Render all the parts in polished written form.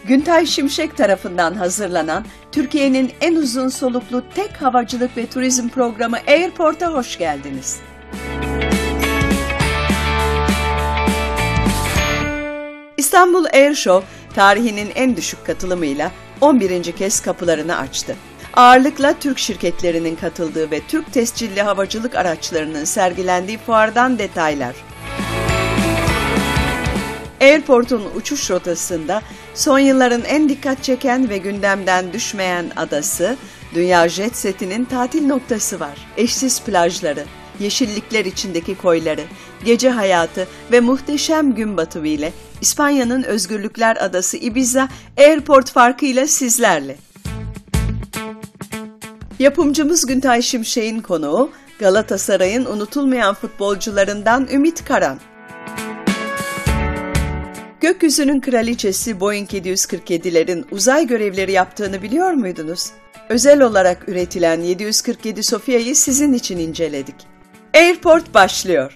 Güntay Şimşek tarafından hazırlanan Türkiye'nin en uzun soluklu tek havacılık ve turizm programı Airport'a hoş geldiniz. İstanbul Air Show, tarihinin en düşük katılımıyla 11. kez kapılarını açtı. Ağırlıkla Türk şirketlerinin katıldığı ve Türk tescilli havacılık araçlarının sergilendiği fuardan detaylar. Airport'un uçuş rotasında son yılların en dikkat çeken ve gündemden düşmeyen adası, dünya jet setinin tatil noktası var. Eşsiz plajları, yeşillikler içindeki koyları, gece hayatı ve muhteşem gün batımı ile İspanya'nın Özgürlükler Adası Ibiza, Airport farkıyla sizlerle. Yapımcımız Güntay Şimşek'in konuğu, Galatasaray'ın unutulmayan futbolcularından Ümit Karan. Gökyüzünün kraliçesi Boeing 747'lerin uzay görevleri yaptığını biliyor muydunuz? Özel olarak üretilen 747 Sofia'yı sizin için inceledik. Airport başlıyor.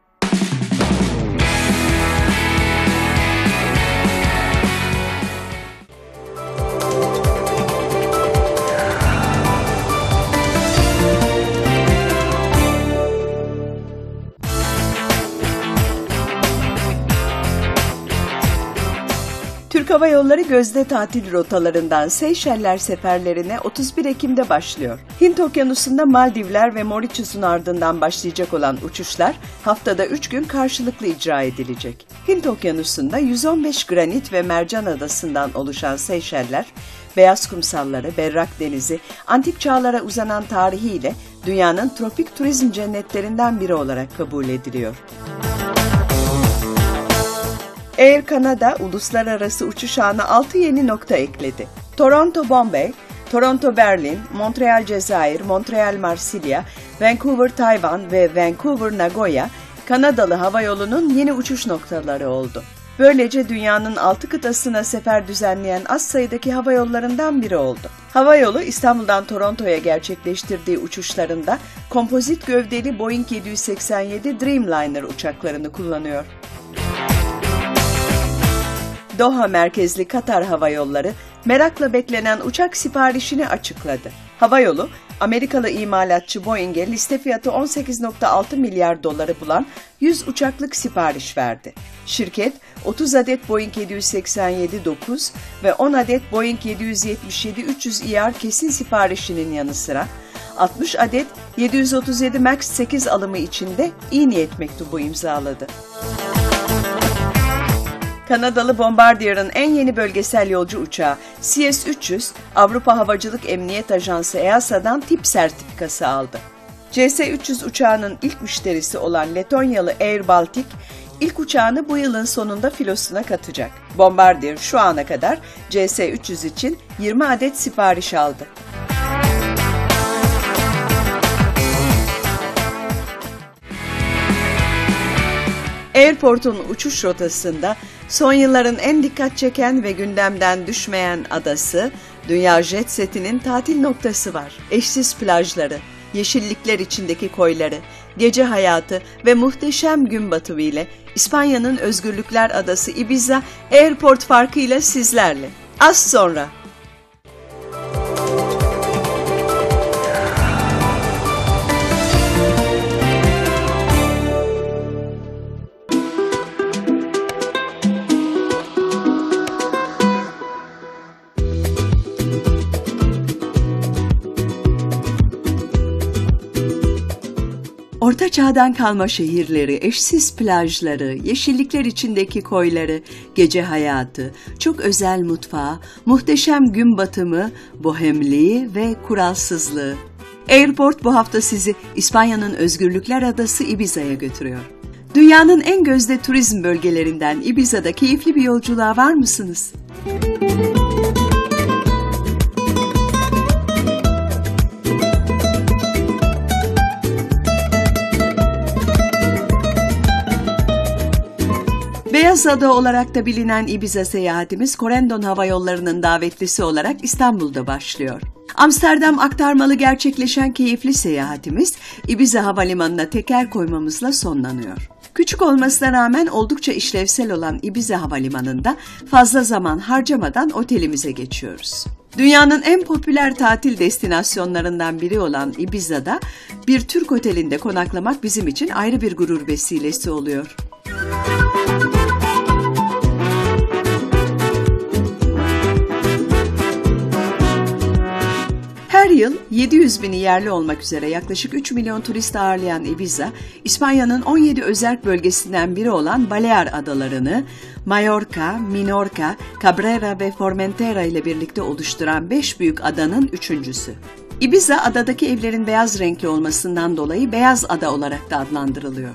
Türk Hava Yolları gözde tatil rotalarından Seyşeller seferlerine 31 Ekim'de başlıyor. Hint Okyanusu'nda Maldivler ve Mauritius'un ardından başlayacak olan uçuşlar haftada 3 gün karşılıklı icra edilecek. Hint Okyanusu'nda 115 granit ve mercan adasından oluşan Seyşeller, beyaz kumsalları, berrak denizi, antik çağlara uzanan tarihiyle dünyanın tropik turizm cennetlerinden biri olarak kabul ediliyor. Air Canada uluslararası uçuş ağına 6 yeni nokta ekledi. Toronto-Bombay, Toronto-Berlin, Montreal-Cezayir, Montreal-Marsilya, Vancouver-Tayvan ve Vancouver-Nagoya, Kanadalı havayolunun yeni uçuş noktaları oldu. Böylece dünyanın 6 kıtasına sefer düzenleyen az sayıdaki havayollarından biri oldu. Havayolu İstanbul'dan Toronto'ya gerçekleştirdiği uçuşlarında kompozit gövdeli Boeing 787 Dreamliner uçaklarını kullanıyor. Doha merkezli Katar Hava Yolları merakla beklenen uçak siparişini açıkladı. Havayolu, Amerikalı imalatçı Boeing'e liste fiyatı 18,6 milyar doları bulan 100 uçaklık sipariş verdi. Şirket, 30 adet Boeing 787-9 ve 10 adet Boeing 777-300ER kesin siparişinin yanı sıra 60 adet 737 MAX 8 alımı için de iyi niyet mektubu imzaladı. Kanadalı Bombardier'ın en yeni bölgesel yolcu uçağı CS-300, Avrupa Havacılık Emniyet Ajansı EASA'dan tip sertifikası aldı. CS-300 uçağının ilk müşterisi olan Letonyalı Air Baltic, ilk uçağını bu yılın sonunda filosuna katacak. Bombardier şu ana kadar CS-300 için 20 adet sipariş aldı. Airport'un uçuş rotasında son yılların en dikkat çeken ve gündemden düşmeyen adası, dünya jet setinin tatil noktası var. Eşsiz plajları, yeşillikler içindeki koyları, gece hayatı ve muhteşem gün batımı ile İspanya'nın Özgürlükler Adası Ibiza, Airport farkıyla sizlerle. Az sonra. Orta Çağ'dan kalma şehirleri, eşsiz plajları, yeşillikler içindeki koyları, gece hayatı, çok özel mutfağı, muhteşem gün batımı, bohemliği ve kuralsızlığı. Airport bu hafta sizi İspanya'nın Özgürlükler Adası Ibiza'ya götürüyor. Dünyanın en gözde turizm bölgelerinden Ibiza'da keyifli bir yolculuğa var mısınız? Beyaz Ada olarak da bilinen Ibiza seyahatimiz Corendon Hava Yolları'nın davetlisi olarak İstanbul'da başlıyor. Amsterdam aktarmalı gerçekleşen keyifli seyahatimiz Ibiza Havalimanı'na teker koymamızla sonlanıyor. Küçük olmasına rağmen oldukça işlevsel olan Ibiza Havalimanı'nda fazla zaman harcamadan otelimize geçiyoruz. Dünyanın en popüler tatil destinasyonlarından biri olan Ibiza'da bir Türk otelinde konaklamak bizim için ayrı bir gurur vesilesi oluyor. Her yıl 700 bini yerli olmak üzere yaklaşık 3 milyon turist ağırlayan Ibiza, İspanya'nın 17 özerk bölgesinden biri olan Balear Adalarını, Mallorca, Minorca, Cabrera ve Formentera ile birlikte oluşturan 5 büyük adanın üçüncüsü. Ibiza, adadaki evlerin beyaz renkli olmasından dolayı Beyaz Ada olarak da adlandırılıyor.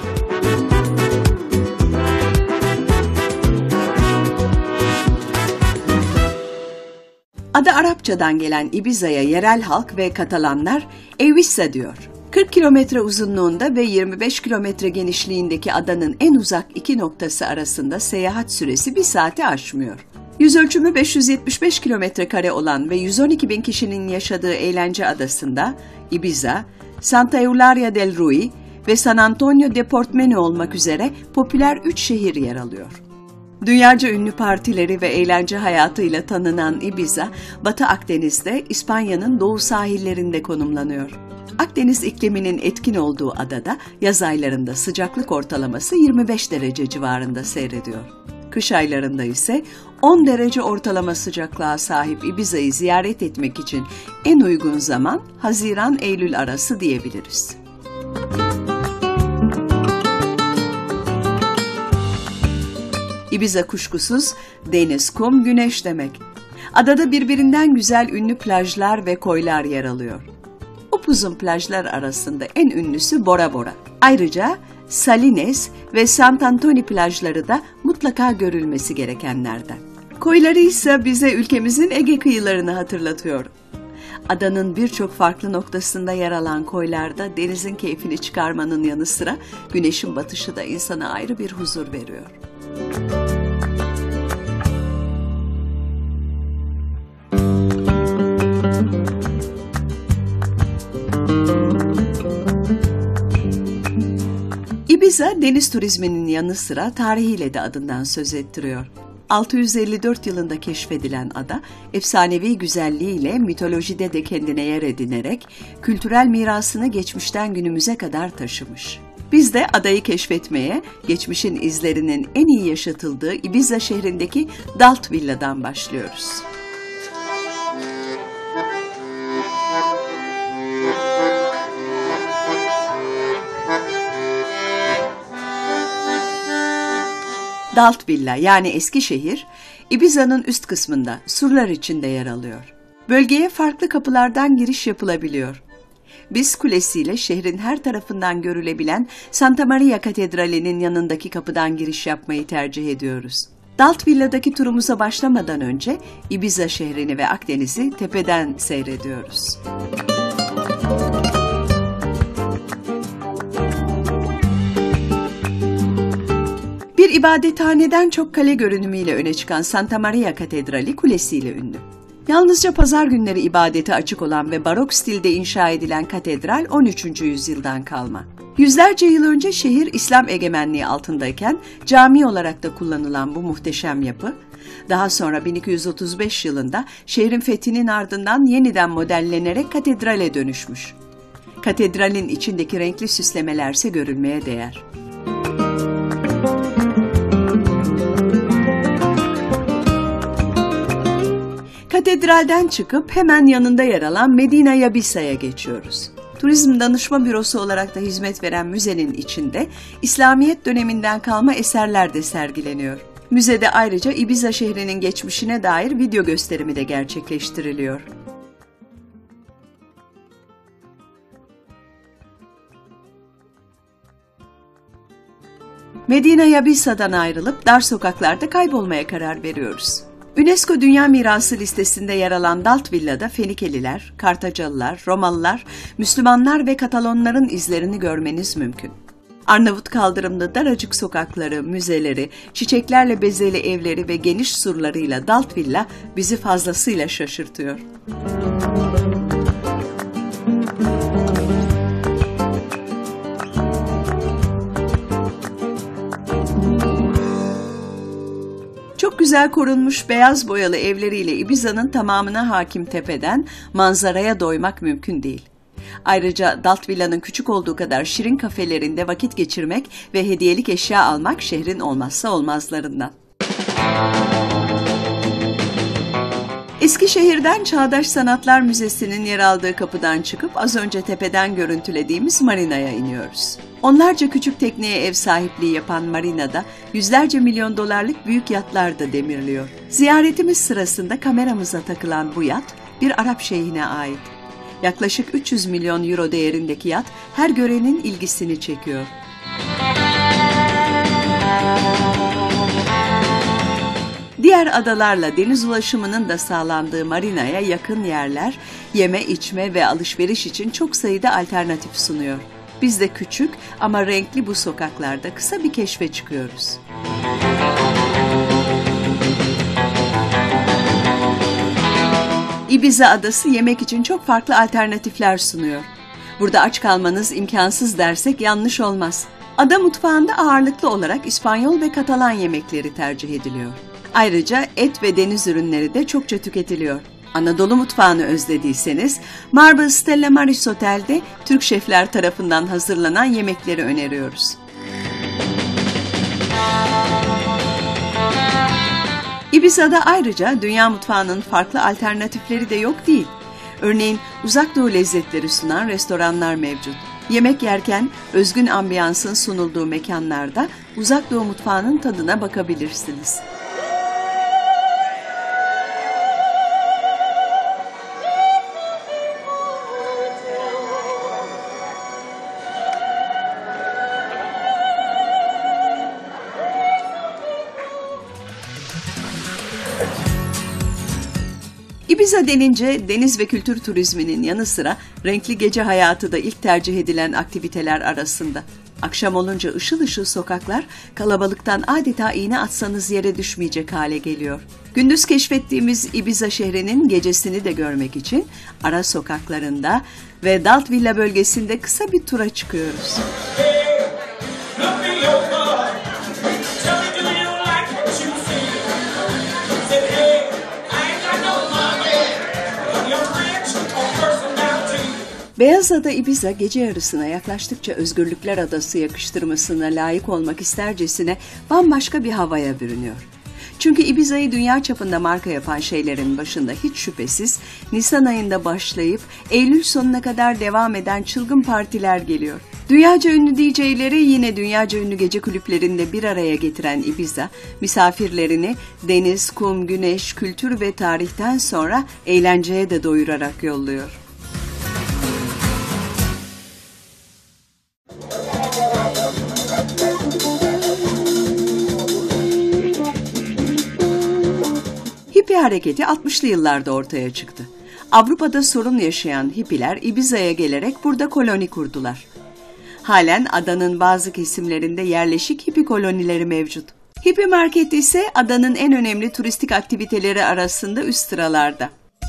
Adı Arapçadan gelen Ibiza'ya yerel halk ve Katalanlar Eivissa diyor. 40 kilometre uzunluğunda ve 25 kilometre genişliğindeki adanın en uzak iki noktası arasında seyahat süresi 1 saati aşmıyor. Yüz ölçümü 575 kilometre kare olan ve 112 bin kişinin yaşadığı eğlence adasında Ibiza, Santa Eulalia del Rui ve San Antonio de Portmeno olmak üzere popüler 3 şehir yer alıyor. Dünyaca ünlü partileri ve eğlence hayatıyla tanınan Ibiza, Batı Akdeniz'de İspanya'nın doğu sahillerinde konumlanıyor. Akdeniz ikliminin etkin olduğu adada yaz aylarında sıcaklık ortalaması 25 derece civarında seyrediyor. Kış aylarında ise 10 derece ortalama sıcaklığa sahip Ibiza'yı ziyaret etmek için en uygun zaman Haziran-Eylül arası diyebiliriz. Ibiza kuşkusuz deniz, kum, güneş demek. Adada birbirinden güzel ünlü plajlar ve koylar yer alıyor. Upuzun plajlar arasında en ünlüsü Bora Bora. Ayrıca Salines ve Sant Antoni plajları da mutlaka görülmesi gerekenlerden. Koyları ise bize ülkemizin Ege kıyılarını hatırlatıyor. Adanın birçok farklı noktasında yer alan koylarda denizin keyfini çıkarmanın yanı sıra güneşin batışı da insana ayrı bir huzur veriyor. Ibiza, deniz turizminin yanı sıra tarihiyle de adından söz ettiriyor. 654 yılında keşfedilen ada, efsanevi güzelliğiyle mitolojide de kendine yer edinerek kültürel mirasını geçmişten günümüze kadar taşımış. Biz de adayı keşfetmeye, geçmişin izlerinin en iyi yaşatıldığı Ibiza şehrindeki Dalt Villa'dan başlıyoruz. Dalt Villa yani Eskişehir, Ibiza'nın üst kısmında, surlar içinde yer alıyor. Bölgeye farklı kapılardan giriş yapılabiliyor. Biz kulesiyle şehrin her tarafından görülebilen Santa Maria Katedrali'nin yanındaki kapıdan giriş yapmayı tercih ediyoruz. Dalt Villa'daki turumuza başlamadan önce Ibiza şehrini ve Akdeniz'i tepeden seyrediyoruz. Bir ibadethaneden çok kale görünümüyle öne çıkan Santa Maria Katedrali kulesiyle ünlü. Yalnızca pazar günleri ibadete açık olan ve barok stilde inşa edilen katedral 13. yüzyıldan kalma. Yüzlerce yıl önce şehir İslam egemenliği altındayken cami olarak da kullanılan bu muhteşem yapı, daha sonra 1235 yılında şehrin fethinin ardından yeniden modellenerek katedrale dönüşmüş. Katedralin içindeki renkli süslemelerse görülmeye değer. Katedralden çıkıp hemen yanında yer alan Medina Yabisa'ya geçiyoruz. Turizm danışma bürosu olarak da hizmet veren müzenin içinde İslamiyet döneminden kalma eserler de sergileniyor. Müzede ayrıca Ibiza şehrinin geçmişine dair video gösterimi de gerçekleştiriliyor. Medina Yabisa'dan ayrılıp dar sokaklarda kaybolmaya karar veriyoruz. UNESCO Dünya Mirası listesinde yer alan Dalt Villa'da Fenikeliler, Kartacalılar, Romalılar, Müslümanlar ve Katalonların izlerini görmeniz mümkün. Arnavut kaldırımlı daracık sokakları, müzeleri, çiçeklerle bezeli evleri ve geniş surlarıyla Dalt Villa bizi fazlasıyla şaşırtıyor. güzel korunmuş beyaz boyalı evleriyle Ibiza'nın tamamına hakim tepeden manzaraya doymak mümkün değil. Ayrıca Dalt Villa'nın küçük olduğu kadar şirin kafelerinde vakit geçirmek ve hediyelik eşya almak şehrin olmazsa olmazlarından. Eskişehir'den Çağdaş Sanatlar Müzesi'nin yer aldığı kapıdan çıkıp az önce tepeden görüntülediğimiz marinaya iniyoruz. Onlarca küçük tekneye ev sahipliği yapan marinada yüzlerce milyon dolarlık büyük yatlar da demirliyor. Ziyaretimiz sırasında kameramıza takılan bu yat bir Arap şeyhine ait. Yaklaşık 300 milyon euro değerindeki yat her görenin ilgisini çekiyor. Diğer adalarla deniz ulaşımının da sağlandığı marinaya yakın yerler, yeme, içme ve alışveriş için çok sayıda alternatif sunuyor. Biz de küçük ama renkli bu sokaklarda kısa bir keşfe çıkıyoruz. Ibiza adası yemek için çok farklı alternatifler sunuyor. Burada aç kalmanız imkansız dersek yanlış olmaz. Ada mutfağında ağırlıklı olarak İspanyol ve Katalan yemekleri tercih ediliyor. Ayrıca et ve deniz ürünleri de çokça tüketiliyor. Anadolu mutfağını özlediyseniz Marble Stella Maris Otel'de Türk şefler tarafından hazırlanan yemekleri öneriyoruz. Ibiza'da ayrıca dünya mutfağının farklı alternatifleri de yok değil. Örneğin uzak doğu lezzetleri sunan restoranlar mevcut. Yemek yerken özgün ambiyansın sunulduğu mekanlarda uzak doğu mutfağının tadına bakabilirsiniz. Ibiza denince deniz ve kültür turizminin yanı sıra renkli gece hayatı da ilk tercih edilen aktiviteler arasında. Akşam olunca ışıl ışıl sokaklar kalabalıktan adeta iğne atsanız yere düşmeyecek hale geliyor. Gündüz keşfettiğimiz Ibiza şehrinin gecesini de görmek için ara sokaklarında ve Dalt Villa bölgesinde kısa bir tura çıkıyoruz. Beyazada Ibiza gece yarısına yaklaştıkça Özgürlükler Adası yakıştırmasına layık olmak istercesine bambaşka bir havaya bürünüyor. Çünkü Ibiza'yı dünya çapında marka yapan şeylerin başında hiç şüphesiz Nisan ayında başlayıp Eylül sonuna kadar devam eden çılgın partiler geliyor. Dünyaca ünlü DJ'leri yine dünyaca ünlü gece kulüplerinde bir araya getiren Ibiza, misafirlerini deniz, kum, güneş, kültür ve tarihten sonra eğlenceye de doyurarak yolluyor. Hippie hareketi 60'lı yıllarda ortaya çıktı. Avrupa'da sorun yaşayan hippiler Ibiza'ya gelerek burada koloni kurdular. Halen adanın bazı kesimlerinde yerleşik hippie kolonileri mevcut. Hippie Market ise adanın en önemli turistik aktiviteleri arasında üst sıralarda.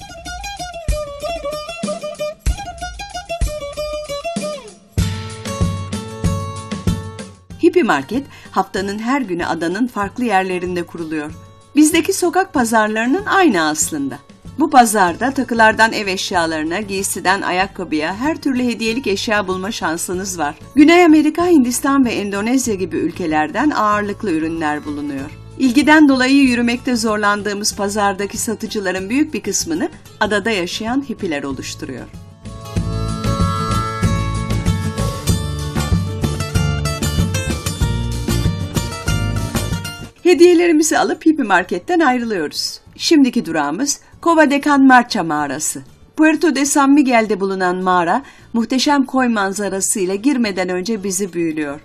Hippie Market haftanın her günü adanın farklı yerlerinde kuruluyor. Bizdeki sokak pazarlarının aynı aslında. Bu pazarda takılardan ev eşyalarına, giysiden ayakkabıya her türlü hediyelik eşya bulma şansınız var. Güney Amerika, Hindistan ve Endonezya gibi ülkelerden ağırlıklı ürünler bulunuyor. İlgiden dolayı yürümekte zorlandığımız pazardaki satıcıların büyük bir kısmını adada yaşayan hippiler oluşturuyor. Hediyelerimizi alıp Hippie Market'ten ayrılıyoruz. Şimdiki durağımız Cova de Can Marcha mağarası. Puerto de San Miguel'de bulunan mağara, muhteşem koy manzarasıyla girmeden önce bizi büyülüyor.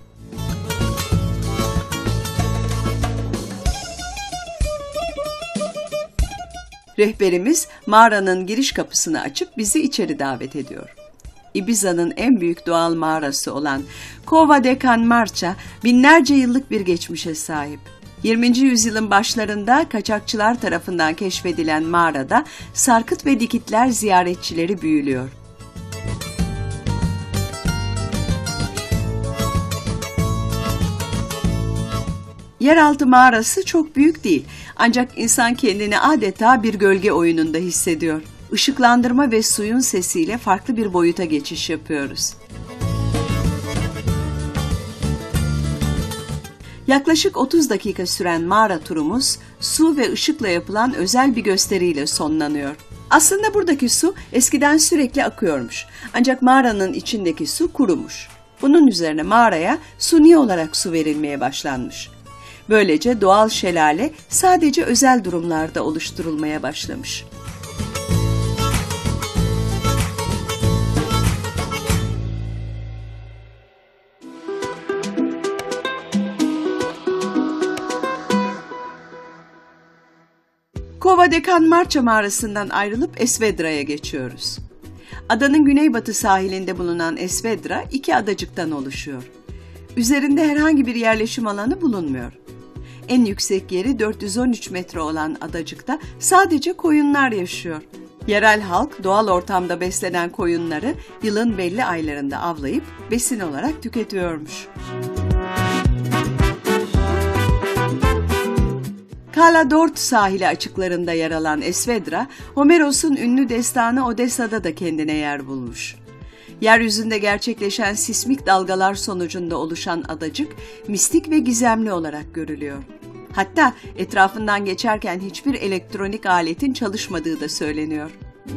Rehberimiz mağaranın giriş kapısını açıp bizi içeri davet ediyor. Ibiza'nın en büyük doğal mağarası olan Cova de Can Marcha, binlerce yıllık bir geçmişe sahip. 20. yüzyılın başlarında kaçakçılar tarafından keşfedilen mağarada sarkıt ve dikitler ziyaretçileri büyülüyor. Yeraltı mağarası çok büyük değil, ancak insan kendini adeta bir gölge oyununda hissediyor. Işıklandırma ve suyun sesiyle farklı bir boyuta geçiş yapıyoruz. Yaklaşık 30 dakika süren mağara turumuz, su ve ışıkla yapılan özel bir gösteriyle sonlanıyor. Aslında buradaki su eskiden sürekli akıyormuş, ancak mağaranın içindeki su kurumuş. Bunun üzerine mağaraya suni olarak su verilmeye başlanmış. Böylece doğal şelale sadece özel durumlarda oluşturulmaya başlamış. Cova de Can Marcha mağarasından ayrılıp Esvedra'ya geçiyoruz. Adanın güneybatı sahilinde bulunan Esvedra 2 adacıktan oluşuyor. Üzerinde herhangi bir yerleşim alanı bulunmuyor. En yüksek yeri 413 metre olan adacıkta sadece koyunlar yaşıyor. Yerel halk doğal ortamda beslenen koyunları yılın belli aylarında avlayıp besin olarak tüketiyormuş. Cala d'Orte sahili açıklarında yer alan Esvedra, Homeros'un ünlü destanı Odessa'da da kendine yer bulmuş. Yeryüzünde gerçekleşen sismik dalgalar sonucunda oluşan adacık, mistik ve gizemli olarak görülüyor. Hatta etrafından geçerken hiçbir elektronik aletin çalışmadığı da söyleniyor.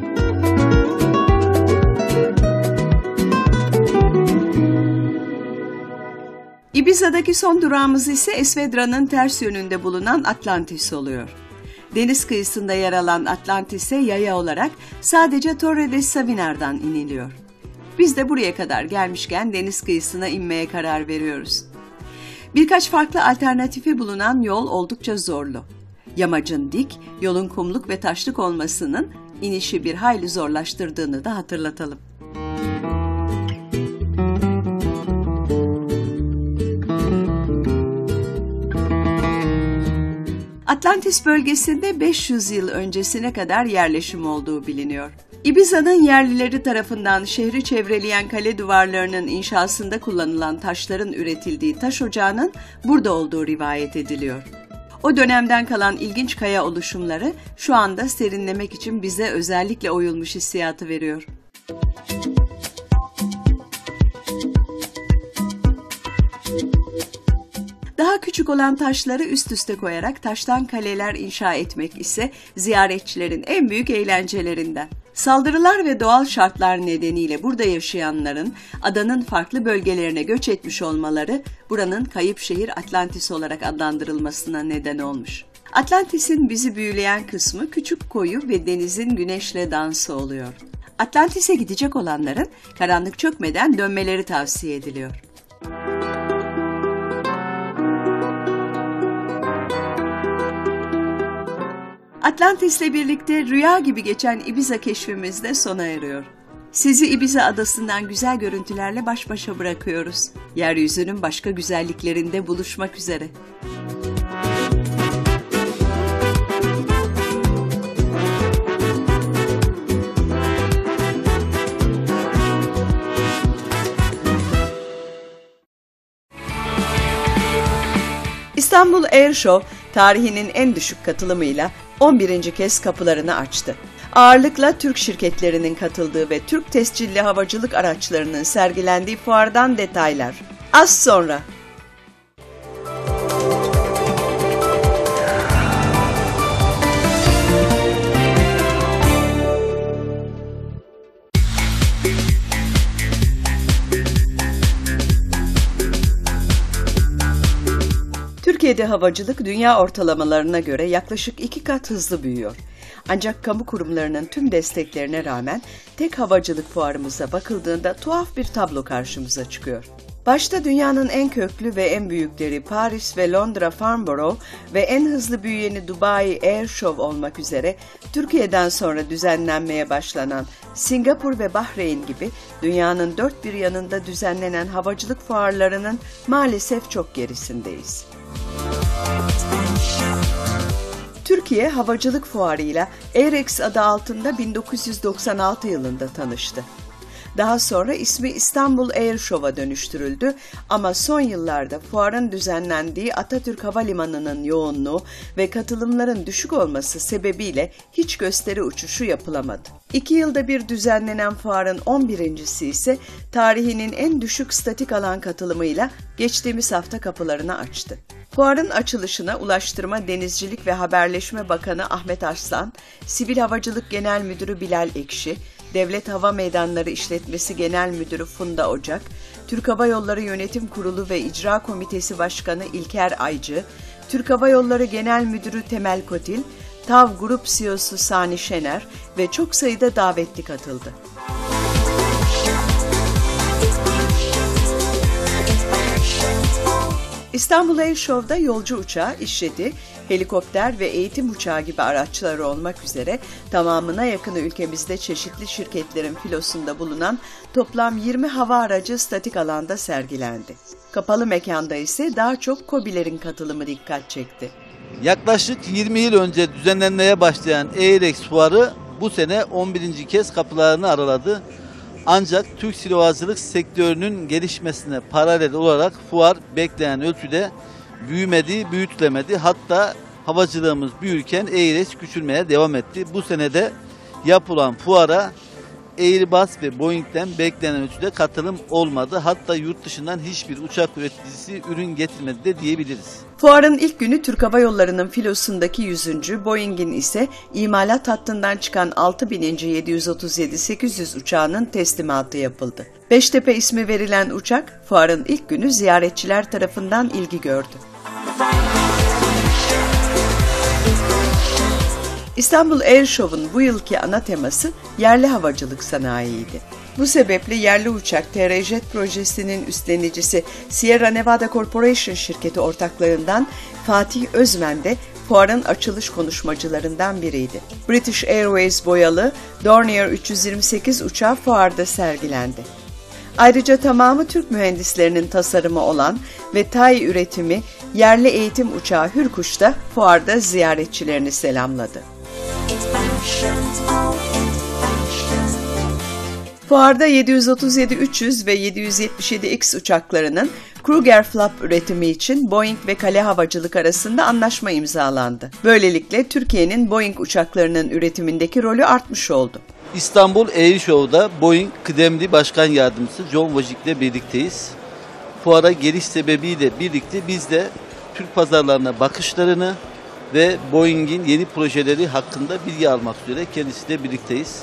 Ibiza'daki son durağımız ise Esvedra'nın ters yönünde bulunan Atlantis oluyor. Deniz kıyısında yer alan Atlantis'e yaya olarak sadece Torre de Savinar'dan iniliyor. Biz de buraya kadar gelmişken deniz kıyısına inmeye karar veriyoruz. Birkaç farklı alternatifi bulunan yol oldukça zorlu. Yamacın dik, yolun kumluk ve taşlık olmasının inişi bir hayli zorlaştırdığını da hatırlatalım. Atlantis bölgesinde 500 yıl öncesine kadar yerleşim olduğu biliniyor. Ibiza'nın yerlileri tarafından şehri çevreleyen kale duvarlarının inşasında kullanılan taşların üretildiği taş ocağının burada olduğu rivayet ediliyor. O dönemden kalan ilginç kaya oluşumları şu anda serinlemek için bize özellikle oyulmuş hissiyatı veriyor. Daha küçük olan taşları üst üste koyarak taştan kaleler inşa etmek ise ziyaretçilerin en büyük eğlencelerinden. Saldırılar ve doğal şartlar nedeniyle burada yaşayanların adanın farklı bölgelerine göç etmiş olmaları buranın kayıp şehir Atlantis olarak adlandırılmasına neden olmuş. Atlantis'in bizi büyüleyen kısmı küçük koyu ve denizin güneşle dansı oluyor. Atlantis'e gidecek olanların karanlık çökmeden dönmeleri tavsiye ediliyor. Atlantis'le birlikte rüya gibi geçen Ibiza keşfimiz de sona eriyor. Sizi Ibiza adasından güzel görüntülerle baş başa bırakıyoruz. Yeryüzünün başka güzelliklerinde buluşmak üzere. İstanbul Air Show, tarihinin en düşük katılımıyla 11. kez kapılarını açtı. Ağırlıkla Türk şirketlerinin katıldığı ve Türk tescilli havacılık araçlarının sergilendiği fuardan detaylar. Az sonra. Türkiye'de havacılık dünya ortalamalarına göre yaklaşık 2 kat hızlı büyüyor. Ancak kamu kurumlarının tüm desteklerine rağmen tek havacılık fuarımıza bakıldığında tuhaf bir tablo karşımıza çıkıyor. Başta dünyanın en köklü ve en büyükleri Paris ve Londra Farnborough ve en hızlı büyüyeni Dubai Air Show olmak üzere Türkiye'den sonra düzenlenmeye başlanan Singapur ve Bahreyn gibi dünyanın dört bir yanında düzenlenen havacılık fuarlarının maalesef çok gerisindeyiz. Türkiye Havacılık Fuarı'yla Airex adı altında 1996 yılında tanıştı. Daha sonra ismi İstanbul Air Show'a dönüştürüldü ama son yıllarda fuarın düzenlendiği Atatürk Havalimanı'nın yoğunluğu ve katılımların düşük olması sebebiyle hiç gösteri uçuşu yapılamadı. 2 yılda bir düzenlenen fuarın 11.'si ise tarihinin en düşük statik alan katılımıyla geçtiğimiz hafta kapılarını açtı. Fuarın açılışına Ulaştırma, Denizcilik ve Haberleşme Bakanı Ahmet Arslan, Sivil Havacılık Genel Müdürü Bilal Ekşi, Devlet Hava Meydanları İşletmesi Genel Müdürü Funda Ocak, Türk Hava Yolları Yönetim Kurulu ve İcra Komitesi Başkanı İlker Aycı, Türk Hava Yolları Genel Müdürü Temel Kotil, TAV Grup CEO'su Sani Şener ve çok sayıda davetli katıldı. İstanbul Air Show'da yolcu uçağı, iş jeti, helikopter ve eğitim uçağı gibi araçları olmak üzere tamamına yakını ülkemizde çeşitli şirketlerin filosunda bulunan toplam 20 hava aracı statik alanda sergilendi. Kapalı mekanda ise daha çok KOBİ'lerin katılımı dikkat çekti. Yaklaşık 20 yıl önce düzenlenmeye başlayan AirX fuarı bu sene 11. kez kapılarını araladı. Ancak Türk silahsızlık sektörünün gelişmesine paralel olarak fuar beklenen ölçüde büyümedi, büyütülemedi. Hatta havacılığımız büyürken AirX küçülmeye devam etti. Bu sene de yapılan fuara Airbus ve Boeing'den beklenen ölçüde katılım olmadı. Hatta yurt dışından hiçbir uçak üreticisi ürün getirmedi de diyebiliriz. Fuarın ilk günü Türk Hava Yolları'nın filosundaki 100. Boeing'in ise imalat hattından çıkan 6737-800 uçağının teslimatı yapıldı. Beştepe ismi verilen uçak fuarın ilk günü ziyaretçiler tarafından ilgi gördü. İstanbul Air Show'un bu yılki ana teması yerli havacılık sanayiydi. Bu sebeple yerli uçak TR-Jet projesinin üstlenicisi Sierra Nevada Corporation şirketi ortaklarından Fatih Özmen de fuarın açılış konuşmacılarından biriydi. British Airways boyalı Dornier 328 uçağı fuarda sergilendi. Ayrıca tamamı Türk mühendislerinin tasarımı olan ve TAI üretimi yerli eğitim uçağı Hürkuş da fuarda ziyaretçilerini selamladı. Fuarda 737-300 ve 777X uçaklarının Kruger Flap üretimi için Boeing ve Kale Havacılık arasında anlaşma imzalandı. Böylelikle Türkiye'nin Boeing uçaklarının üretimindeki rolü artmış oldu. İstanbul Air Show'da Boeing kıdemli başkan yardımcısı John Wojcik ile birlikteyiz. Fuara geliş sebebiyle birlikte biz de Türk pazarlarına bakışlarını ve Boeing'in yeni projeleri hakkında bilgi almak üzere kendisiyle birlikteyiz.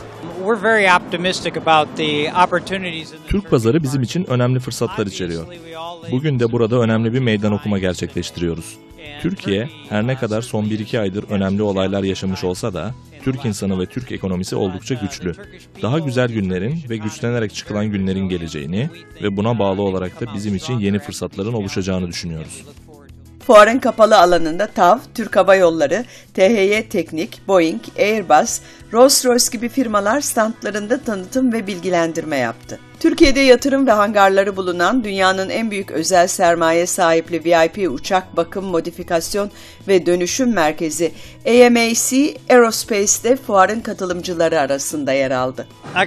Türk pazarı bizim için önemli fırsatlar içeriyor. Bugün de burada önemli bir meydan okuma gerçekleştiriyoruz. Türkiye, her ne kadar son 1-2 aydır önemli olaylar yaşamış olsa da, Türk insanı ve Türk ekonomisi oldukça güçlü. Daha güzel günlerin ve güçlenerek çıkılan günlerin geleceğini ve buna bağlı olarak da bizim için yeni fırsatların oluşacağını düşünüyoruz. Fuarın kapalı alanında TAV, Türk Hava Yolları, THY Teknik, Boeing, Airbus, Rolls-Royce gibi firmalar standlarında tanıtım ve bilgilendirme yaptı. Türkiye'de yatırım ve hangarları bulunan dünyanın en büyük özel sermaye sahipli VIP uçak bakım, modifikasyon ve dönüşüm merkezi AMAC Aerospace'de fuarın katılımcıları arasında yer aldı.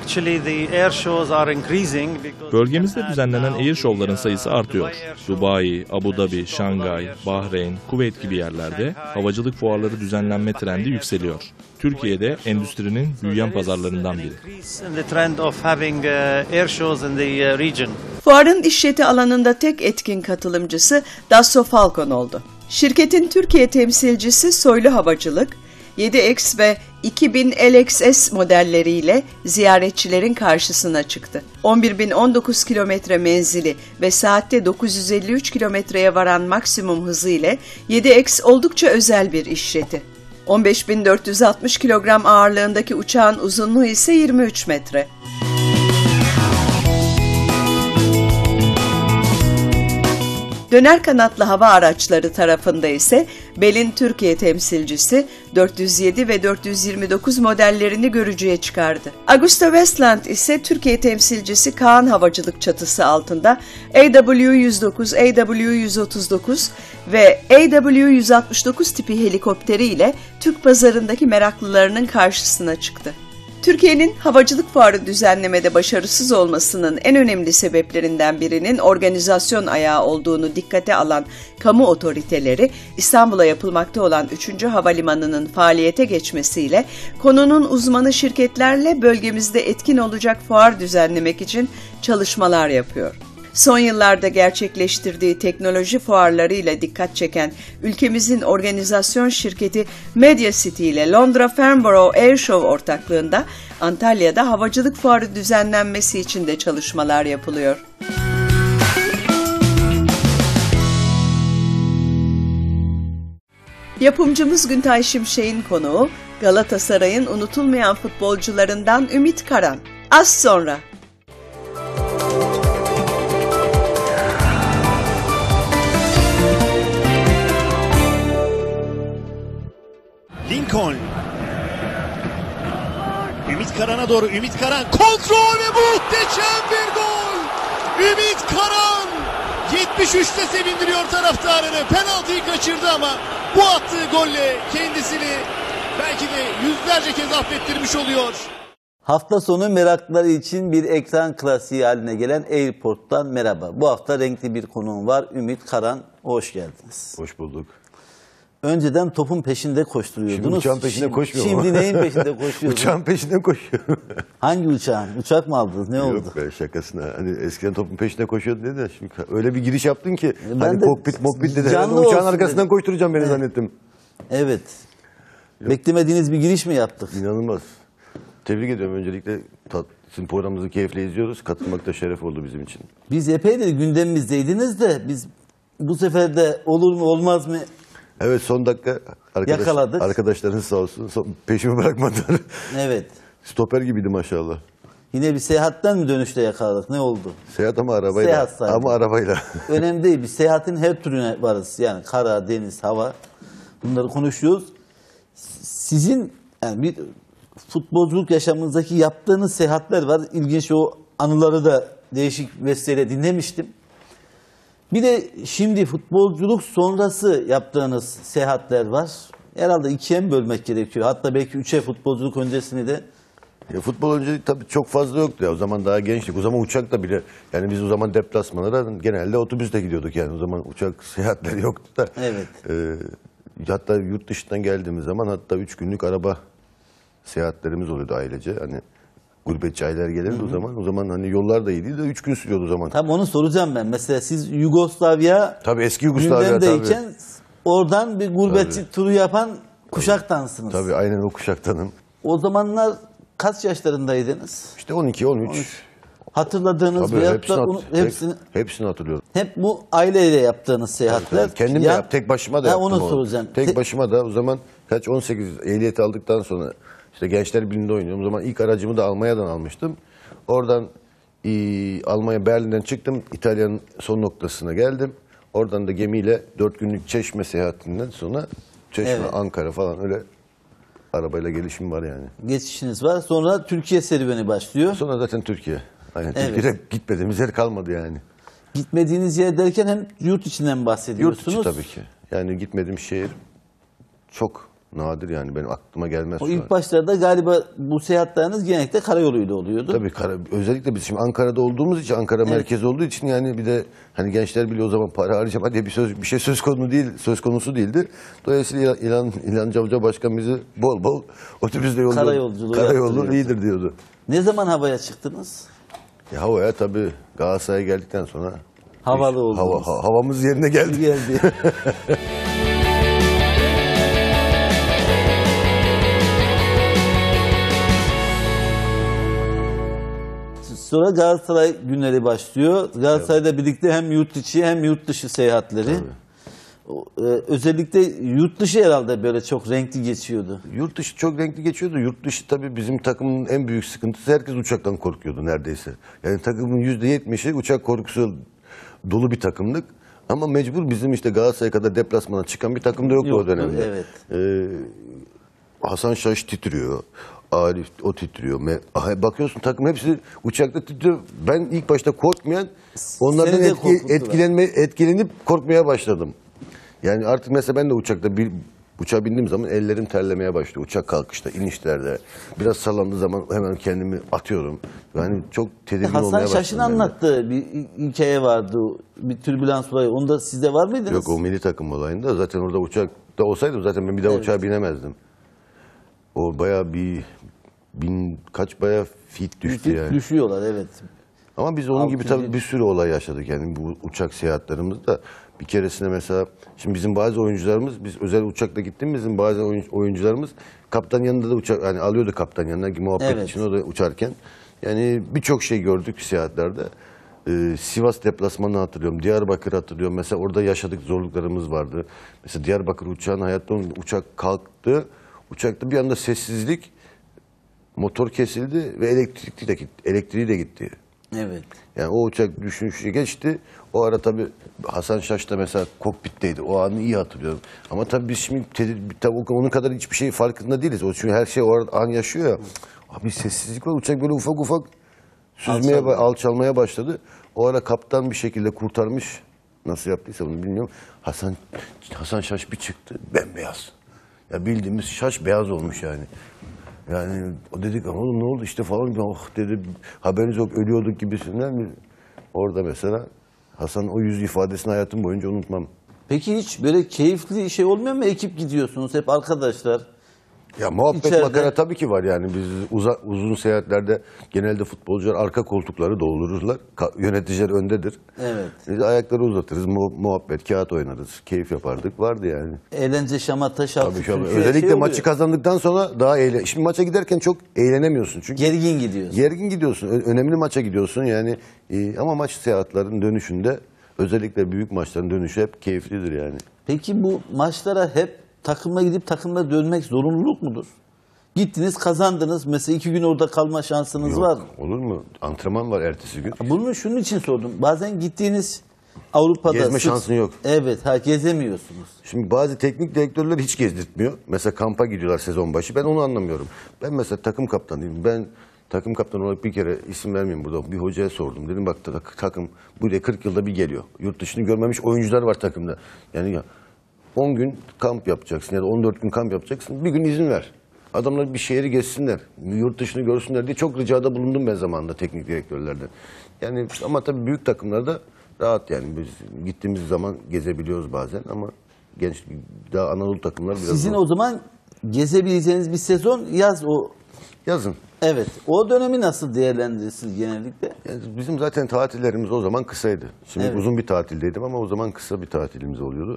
Bölgemizde düzenlenen air show'ların sayısı artıyor. Dubai, Abu Dhabi, Şangay, Bahreyn, Kuveyt gibi yerlerde havacılık fuarları düzenlenme trendi yükseliyor. Türkiye'de endüstrinin büyüyen pazarlarından biri. Fuarın iş jeti alanında tek etkin katılımcısı Dassault Falcon oldu. Şirketin Türkiye temsilcisi Soylu Havacılık, 7X ve 2000 LXS modelleriyle ziyaretçilerin karşısına çıktı. 11.019 kilometre menzili ve saatte 953 kilometreye varan maksimum hızı ile 7X oldukça özel bir iş jeti. 15.460 kilogram ağırlığındaki uçağın uzunluğu ise 23 metre. Döner kanatlı hava araçları tarafında ise Bell'in Türkiye temsilcisi 407 ve 429 modellerini görücüye çıkardı. Agusta-Westland ise Türkiye temsilcisi Kaan Havacılık çatısı altında AW109, AW139 ve AW169 tipi helikopteriyle Türk pazarındaki meraklılarının karşısına çıktı. Türkiye'nin havacılık fuarı düzenlemede başarısız olmasının en önemli sebeplerinden birinin organizasyon ayağı olduğunu dikkate alan kamu otoriteleri, İstanbul'a yapılmakta olan 3. Havalimanı'nın faaliyete geçmesiyle konunun uzmanı şirketlerle bölgemizde etkin olacak fuar düzenlemek için çalışmalar yapıyor. Son yıllarda gerçekleştirdiği teknoloji fuarlarıyla dikkat çeken ülkemizin organizasyon şirketi Media City ile Londra Farnborough Airshow ortaklığında Antalya'da havacılık fuarı düzenlenmesi için de çalışmalar yapılıyor. Yapımcımız Güntay Şimşek'in konuğu Galatasaray'ın unutulmayan futbolcularından Ümit Karan. Az sonra. Lincoln. Ümit Karan'a doğru. Ümit Karan kontrol ve muhteşem bir gol. Ümit Karan 73'te sevindiriyor taraftarını. Penaltıyı kaçırdı ama bu attığı golle kendisini belki de yüzlerce kez affettirmiş oluyor. Hafta sonu meraklıları için bir ekran klasiği haline gelen Airport'tan merhaba. Bu hafta renkli bir konuğum var. Ümit Karan, hoş geldiniz. Hoş bulduk. Önceden topun peşinde koşturuyordunuz. Şimdi uçağın peşinde koşmuyorum. Şimdi neyin peşinde koşuyorsunuz? Uçağın peşinde koşuyorum. Hangi uçağın? Uçak mı aldınız? Ne oldu? Yok be, şakasına. Hani eskiden topun peşinde koşuyordu dedi de şimdi öyle bir giriş yaptın ki Ben hani de kokpit dedi. canlı Uçağın olsun arkasından dedim. koşturacağım beni zannettim. Evet. Beklemediğiniz bir giriş mi yaptık? İnanılmaz. Tebrik ediyorum öncelikle. Sizin programınızı keyifle izliyoruz. Katılmak da şeref oldu bizim için. Biz epeydir gündemimizdeydiniz de biz bu sefer de olur mu olmaz mı? Evet, son dakika Yakaladık. arkadaşlarınız sağ olsun. Peşimi bırakmadılar. Evet. Stoper gibiydi maşallah. Yine bir seyahatten mi dönüşte yakaladık? Ne oldu? Seyahat ama arabayla. Seyahat zaten. Ama arabayla. Önemli değil. Biz seyahatin her türüne varız. Yani kara, deniz, hava. Bunları konuşuyoruz. Sizin yani bir futbolculuk yaşamınızdaki yaptığınız seyahatler var. İlginç, o anıları da değişik vesileyle dinlemiştim. Bir de şimdi futbolculuk sonrası yaptığınız seyahatler var. Herhalde ikiye mi bölmek gerekiyor? Hatta belki üçe, futbolculuk öncesini de. Ya futbol önce tabii çok fazla yoktu ya. O zaman daha gençtik. O zaman uçakla bile, yani biz o zaman deplasmanlara genelde otobüsle gidiyorduk yani. O zaman uçak seyahatleri yoktu da. Evet. Hatta yurt dışından geldiğimiz zaman hatta 3 günlük araba seyahatlerimiz oluyordu ailece. Hani gurbetçi aileler gelirdi o zaman. O zaman hani yollar da iyiydi de 3 gün sürüyordu o zaman. Tam onu soracağım ben. Mesela siz Yugoslavya Tabii eski Yugoslavya gündemdeyken tabii. oradan bir gurbetçi turu yapan kuşaktansınız. Tabii aynen o kuşaktanım. O zamanlar kaç yaşlarındaydınız? İşte 12, 13. Hatırladığınız Tabii veyahut da hepsini hatırlıyorum. hep bu aileyle yaptığınız seyahatler. Kendim de tek başıma da yaptım onu onu. soracağım. Tek başıma da o zaman 18 ehliyet aldıktan sonra işte Gençler Birliği'nde oynuyorum. O zaman ilk aracımı da Almanya'dan almıştım. Oradan Almanya, Berlin'den çıktım. İtalya'nın son noktasına geldim. Oradan da gemiyle 4 günlük Çeşme seyahatinden sonra Çeşme, Evet. Ankara falan öyle arabayla gelişim var yani. Geçişiniz var. Sonra Türkiye serüveni başlıyor. Sonra zaten Türkiye. Aynen, Evet. Türkiye'de gitmediğimiz yer kalmadı yani. Gitmediğiniz yer derken hem yurt içinden Yurt bahsediyorsunuz. içi tabii ki. Yani gitmediğim şehir çok nadir yani, benim aklıma gelmez O şu an. ilk başlarda galiba bu seyahatleriniz genellikle karayoluyla oluyordu. Tabii özellikle biz şimdi Ankara'da olduğumuz için, Ankara merkezi olduğu için yani bir de hani gençler bile o zaman para harcama diye bir şey söz konusu değildi. Dolayısıyla İlhan Cavcav Başkan bizi bol bol otobüsle yolluyordu. Karayolu yaptırıyordu. iyidir diyordu. Ne zaman havaya çıktınız? Ya havaya tabii Galatasaray'a geldikten sonra Havalı oldunuz. havamız yerine geldi. Geldi. Sonra Galatasaray günleri başlıyor. Galatasaray'la birlikte hem yurt içi hem yurt dışı seyahatleri. Özellikle yurt dışı herhalde böyle çok renkli geçiyordu. Yurt dışı çok renkli geçiyordu. Yurt dışı tabii bizim takımın en büyük sıkıntısı, herkes uçaktan korkuyordu neredeyse. Yani takımın %70'i uçak korkusu dolu bir takımdık. Ama mecbur, bizim işte Galatasaray kadar deplasmana çıkan bir takım da yoktu o dönemde. Evet. Hasan Şaş titriyor. Arif o titriyor. Bakıyorsun takım hepsi uçakta titriyor. Ben ilk başta korkmayan, onlardan Seni de etkilenip korkmaya başladım. Yani artık mesela ben de uçakta Uçağa bindiğim zaman ellerim terlemeye başlıyor. Uçak kalkışta, inişlerde. Biraz sallandığı zaman hemen kendimi atıyorum. Yani çok tedirgin olmaya Hasan başladım. Şaş'ın anlattığı bir hikaye vardı. Bir türbülans olayı. Onda sizde var mıydınız? Yok, o milli takım olayında zaten orada uçakta olsaydım zaten ben bir daha uçağa binemezdim. O bayağı bayağı fit düştü yani. Düşüyorlar, evet. Ama biz onun gibi 600-700. tabii bir sürü olay yaşadık yani bu uçak seyahatlerimizde. Bir keresinde mesela şimdi bizim bazı oyuncularımız, biz özel uçakla gittiğimizde bazı oyuncularımız kaptan yanında da uçak, yani alıyordu kaptan yanına muhabbet Evet. için, o da uçarken. Yani birçok şey gördük seyahatlerde. Sivas deplasmanını hatırlıyorum, Diyarbakır'ı hatırlıyorum. Mesela orada yaşadık zorluklarımız vardı. Mesela Diyarbakır uçağın hayatta uçak kalktı. Uçakta bir anda sessizlik, motor kesildi ve elektriği de gitti. Evet. Yani o uçak düşüşü geçti. O ara tabii Hasan Şaş da mesela kokpitteydi. O anı iyi hatırlıyorum. Ama tabii biz şimdi tabii onun kadar hiçbir şey farkında değiliz. O çünkü her şey o an yaşıyor ya. Abi sessizlik var. Uçak böyle ufak ufak alçalmaya başladı. O ara kaptan bir şekilde kurtarmış. Nasıl yaptıysa bunu bilmiyorum. Hasan Şaş bir çıktı. Bembeyaz. Ya bildiğimiz Şaş beyaz olmuş yani. Yani o dedik oğlum ne oldu işte falan, oh dedi, haberiniz yok, ölüyorduk gibisinden. Orada mesela Hasan o yüz ifadesini hayatım boyunca unutmam. Peki hiç böyle keyifli şey olmuyor mu? Ekip gidiyorsunuz hep arkadaşlar. Ya muhabbet İçeride. makara tabii ki var yani. Biz uzun seyahatlerde genelde futbolcular arka koltukları doldururlar. Yöneticiler öndedir. Evet. Biz ayakları uzatırız, muhabbet, kağıt oynarız, keyif yapardık, vardı yani. Eğlence, şamata, şarkı, Tabii, türkü, özellikle şey maçı oluyor. kazandıktan sonra daha Şimdi maça giderken çok eğlenemiyorsun çünkü. Gergin gidiyorsun. Gergin gidiyorsun. Önemli maça gidiyorsun yani. Ama maç seyahatlerin dönüşünde, özellikle büyük maçların dönüşü hep keyiflidir yani. Peki bu maçlara hep takımla gidip takımla dönmek zorunluluk mudur? Gittiniz, kazandınız. Mesela 2 gün orada kalma şansınız var mı? Olur mu? Antrenman var ertesi gün. Bunu şunun için sordum. Bazen gittiğiniz Avrupa'da... Gezme şansın yok. Evet, gezemiyorsunuz. Şimdi bazı teknik direktörler hiç gezdirtmiyor. Mesela kampa gidiyorlar sezon başı. Ben onu anlamıyorum. Ben mesela takım kaptanıyım. Ben takım kaptanı olarak bir kere, isim vermeyeyim burada, bir hocaya sordum. Dedim bak takım buraya 40 yılda bir geliyor. Yurt dışını görmemiş oyuncular var takımda. Yani 10 gün kamp yapacaksın ya da 14 gün kamp yapacaksın. Bir gün izin ver. Adamlar bir şehri gezsinler, yurt dışını görsünler diye çok ricada bulundum ben zamanında teknik direktörlerden. Yani ama tabii büyük takımlarda rahat yani. Biz gittiğimiz zaman gezebiliyoruz bazen ama daha Anadolu takımlar biraz Sizin zor. o zaman gezebileceğiniz bir sezon yaz o. Yazın. Evet. O dönemi nasıl değerlendirirsiniz genellikle? Yani bizim zaten tatillerimiz o zaman kısaydı. Şimdi Evet. uzun bir tatildeydim ama o zaman kısa bir tatilimiz oluyordu.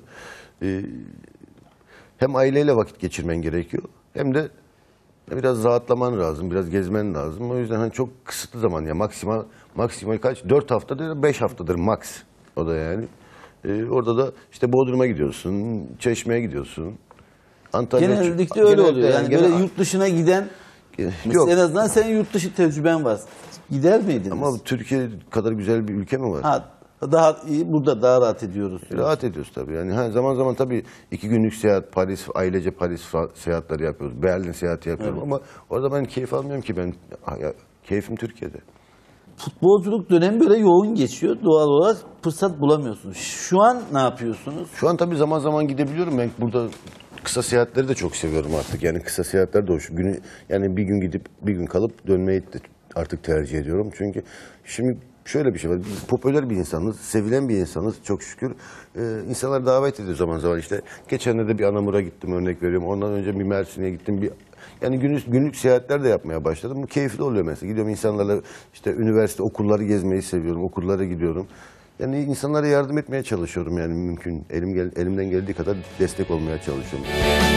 Hem aileyle vakit geçirmen gerekiyor hem de biraz rahatlaman lazım, biraz gezmen lazım. O yüzden hani çok kısıtlı zaman ya, maksimal kaç? 4 haftadır, 5 haftadır max o da yani. Orada da işte Bodrum'a gidiyorsun, Çeşme'ye gidiyorsun. Antalya. Genellikle öyle oluyor. Yani böyle yurt dışına giden, yok. en azından senin yurt dışı tecrüben var. Gider miydiniz? Ama Türkiye kadar güzel bir ülke mi var? Daha iyi, burada daha rahat ediyoruz. Rahat ediyoruz tabii. Yani zaman zaman tabii 2 günlük seyahat, ailece Paris seyahatleri yapıyoruz. Berlin seyahati yapıyorum ama orada ben keyif almıyorum ki ben. Keyfim Türkiye'de. Futbolculuk dönemi böyle yoğun geçiyor. Doğal olarak fırsat bulamıyorsunuz. Şu an ne yapıyorsunuz? Şu an tabii zaman zaman gidebiliyorum. Ben burada kısa seyahatleri de çok seviyorum artık. Yani kısa seyahatler de hoş. Yani bir gün gidip bir gün kalıp dönmeyi de artık tercih ediyorum. Çünkü şimdi şöyle bir şey var. Biz popüler bir insanız, sevilen bir insanız çok şükür. İnsanlar davet ediyor zaman zaman işte. Geçenlerde bir Anamur'a gittim, örnek veriyorum. Ondan önce bir Mersin'e gittim. Yani günlük seyahatler de yapmaya başladım. Bu keyifli oluyor mesela. Gidiyorum insanlarla, işte üniversite okulları gezmeyi seviyorum. Okullara gidiyorum. Yani insanlara yardım etmeye çalışıyorum yani mümkün. Elimden geldiği kadar destek olmaya çalışıyorum.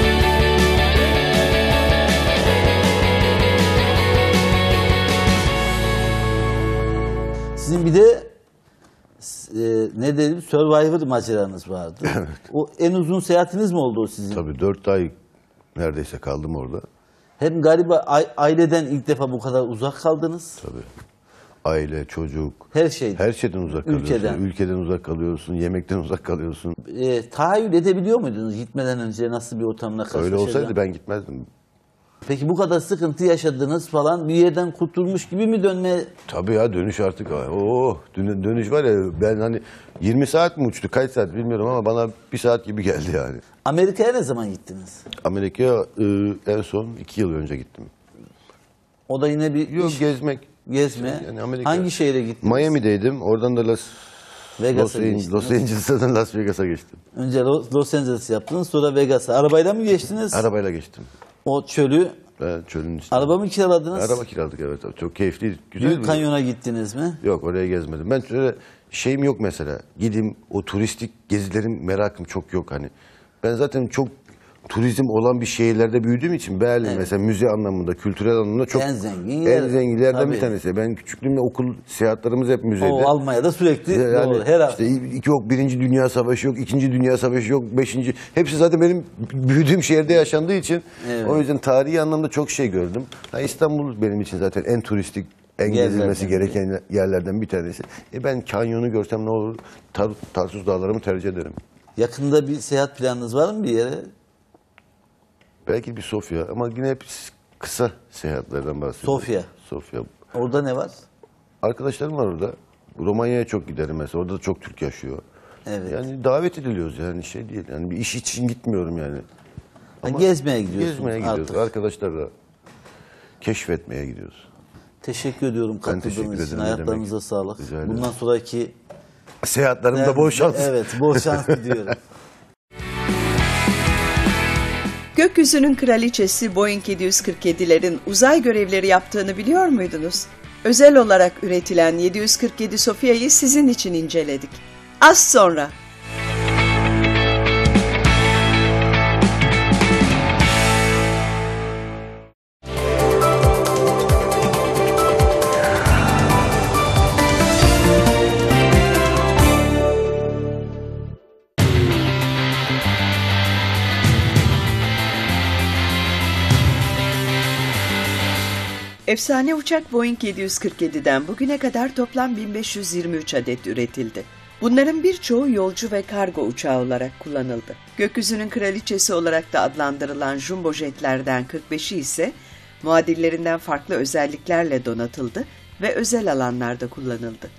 Sizin bir de ne dedim, Survivor maceranız vardı. Evet. O en uzun seyahatiniz mi oldu o sizin? Tabii 4 ay neredeyse kaldım orada. Hem galiba aileden ilk defa bu kadar uzak kaldınız. Tabii. Aile, çocuk. Her şeyden. Her şeyden uzak kalıyorsun. Ülkeden. Ülkeden uzak kalıyorsun, yemekten uzak kalıyorsun. Tahayyül edebiliyor muydunuz gitmeden önce nasıl bir ortamla karşılaşacağını? Öyle olsaydı ben gitmezdim. Peki bu kadar sıkıntı yaşadınız falan, bir yerden kurtulmuş gibi mi dönme? Tabii ya, dönüş artık. Dönüş var ya, ben hani 20 saat mi uçtu, kaç saat bilmiyorum ama bana 1 saat gibi geldi yani. Amerika'ya ne zaman gittiniz? Amerika'ya en son 2 yıl önce gittim. O da yine bir Yok, gezmek. gezme. Yani Amerika. Hangi şehre gittiniz? Miami'deydim. Oradan da Los Angeles'tan Las Vegas'a geçtim. Önce Los Angeles yaptınız, sonra Vegas'a. Arabayla mı geçtiniz? Arabayla geçtim. O çölü. Evet, çölün üstüne. Araba mı kiraladınız? Araba kiraladık, evet. Çok keyifli, güzel. Büyük Kanyon'a gittiniz mi? Yok, oraya gezmedim. Ben şöyle şeyim yok mesela. Gideyim, o turistik gezilerin merakım çok yok hani. Ben zaten çok turizm olan bir şehirlerde büyüdüğüm için Berlin mesela müze anlamında, kültürel anlamda çok en zenginlerden tabii. bir tanesi. Ben küçüklüğümde okul seyahatlerimiz hep müzeydi. O Almanya'da sürekli yani doğru, her hafta. işte yok 1. Dünya Savaşı, yok 2. Dünya Savaşı, yok 5. Hepsi zaten benim büyüdüğüm şehirde yaşandığı için o yüzden tarihi anlamda çok şey gördüm. İstanbul benim için zaten en turistik, en gezilmesi gereken yerlerden bir tanesi. Ben kanyonu görsem ne olur? Tarsus Dağları'mı tercih ederim. Yakında bir seyahat planınız var mı bir yere? Belki bir Sofya ama yine hep kısa seyahatlerden bahsediyorum. Sofya. Orada ne var? Arkadaşlarım var orada. Romanya'ya çok giderim mesela. Orada da çok Türk yaşıyor. Evet. Yani davet ediliyoruz yani, şey değil. Yani bir iş için gitmiyorum yani. Ama gezmeye gidiyorsunuz. Gezmeye gidiyoruz. Artık. Arkadaşlarla keşfetmeye gidiyoruz. Teşekkür ediyorum katıldığınız için. Ayaklarınıza sağlık. Bundan sonraki seyahatlerimde bol şans. Evet, bol şans diliyorum. Gökyüzünün kraliçesi Boeing 747'lerin uzay görevleri yaptığını biliyor muydunuz? Özel olarak üretilen 747 Sofia'yı sizin için inceledik. Az sonra. Efsane uçak Boeing 747'den bugüne kadar toplam 1523 adet üretildi. Bunların birçoğu yolcu ve kargo uçağı olarak kullanıldı. Gökyüzünün kraliçesi olarak da adlandırılan jumbo jetlerden 45'i ise muadillerinden farklı özelliklerle donatıldı ve özel alanlarda kullanıldı.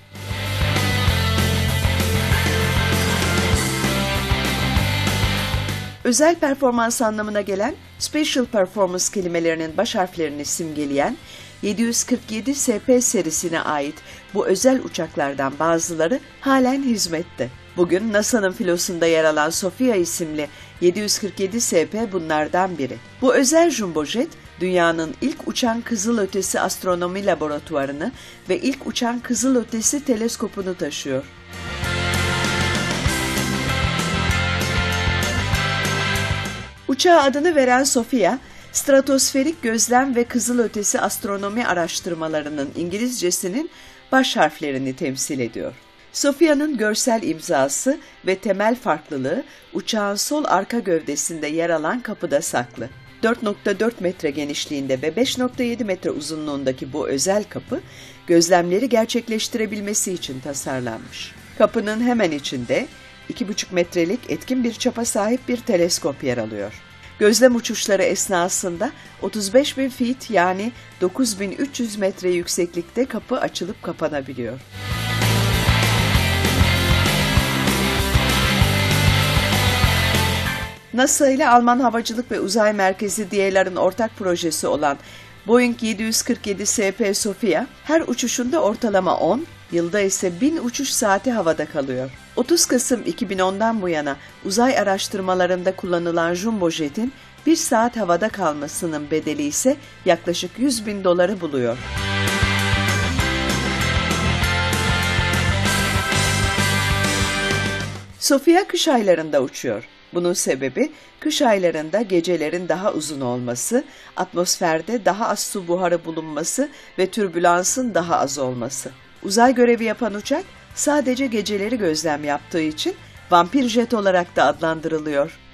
Özel performans anlamına gelen Special Performance kelimelerinin baş harflerini simgeleyen 747 SP serisine ait bu özel uçaklardan bazıları halen hizmette. Bugün NASA'nın filosunda yer alan Sofia isimli 747 SP bunlardan biri. Bu özel jumbojet, dünyanın ilk uçan kızılötesi astronomi laboratuvarını ve ilk uçan kızılötesi teleskopunu taşıyor. Uçağa adını veren Sofia, stratosferik gözlem ve kızılötesi astronomi araştırmalarının İngilizcesinin baş harflerini temsil ediyor. Sofia'nın görsel imzası ve temel farklılığı uçağın sol arka gövdesinde yer alan kapıda saklı. 4.4 metre genişliğinde ve 5.7 metre uzunluğundaki bu özel kapı, gözlemleri gerçekleştirebilmesi için tasarlanmış. Kapının hemen içinde 2,5 metrelik etkin bir çapa sahip bir teleskop yer alıyor. Gözlem uçuşları esnasında 35.000 feet yani 9.300 metre yükseklikte kapı açılıp kapanabiliyor. NASA ile Alman Havacılık ve Uzay Merkezi DLR'ın ortak projesi olan Boeing 747 SP Sofia her uçuşunda ortalama 10, yılda ise 1000 uçuş saati havada kalıyor. 30 Kasım 2010'dan bu yana uzay araştırmalarında kullanılan jumbo jetin 1 saat havada kalmasının bedeli ise yaklaşık $100.000 buluyor. Sofia kış aylarında uçuyor. Bunun sebebi kış aylarında gecelerin daha uzun olması, atmosferde daha az su buharı bulunması ve türbülansın daha az olması. Uzay görevi yapan uçak sadece geceleri gözlem yaptığı için vampir jet olarak da adlandırılıyor.